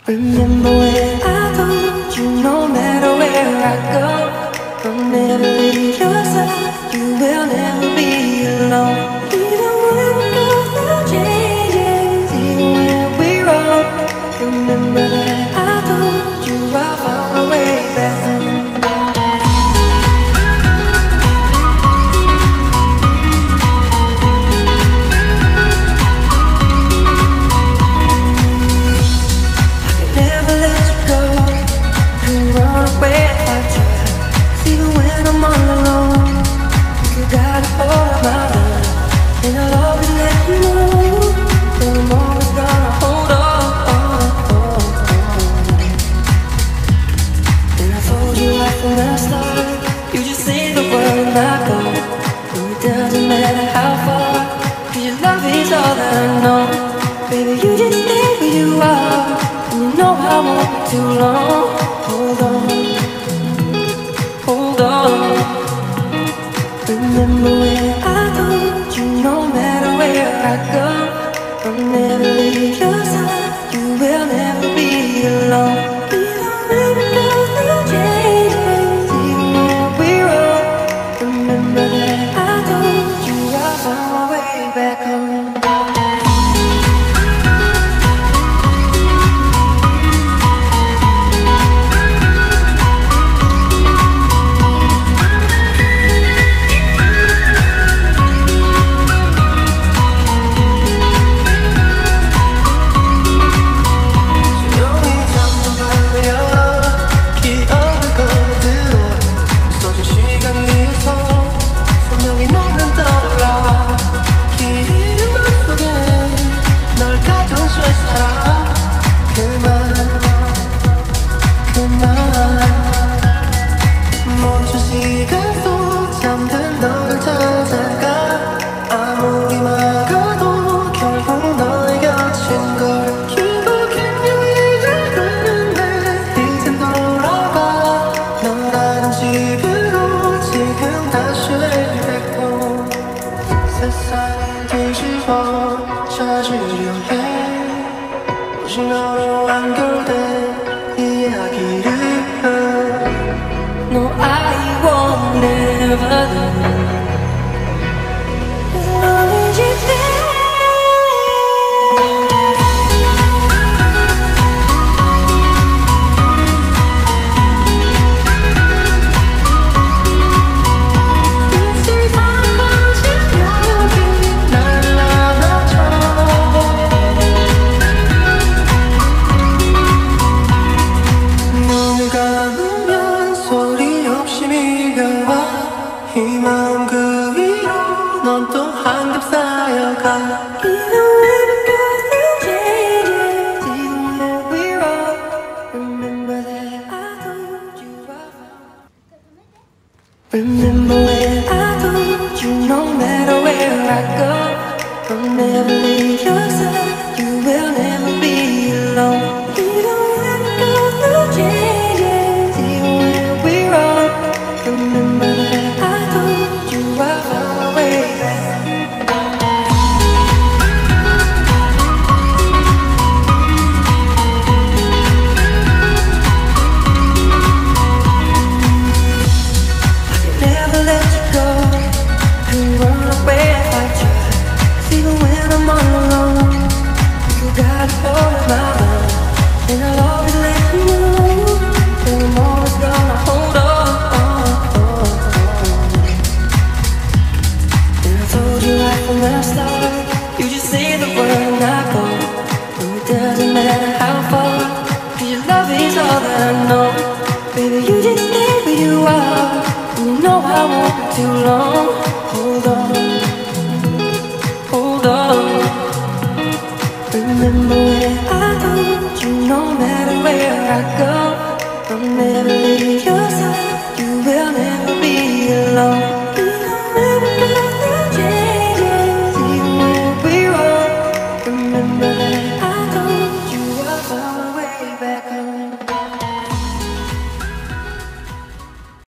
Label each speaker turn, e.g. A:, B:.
A: Remember when I told you no matter where I go, I'll never leave your side, you will never be alone. Even when we go through changes, even when we're wrong, remember that I told you I'll find my way back home. Too long, hold on, hold on. Remember when I told you no matter where I go, I'll never leave your side, you will never be alone. Even when we go through changes, even when we're wrong, remember that I told you I'll find my way back home. No, I won't ever leave. As long as you're there. Remember when I told you no matter where I go, I'll never leave your side, you will never be alone. Even when we go through changes, even when we're wrong, remember that I told you I'll find my way back. And I'll always let you know that I'm always gonna hold on. And I told you right from the start, you just say the word and I go. No, it doesn't matter how far, 'cause your love is all that I know. Baby, you just stay where you are, and you know I won't be too long. Hold on, hold on. Remember when I told you no matter where I go, I'll never leave.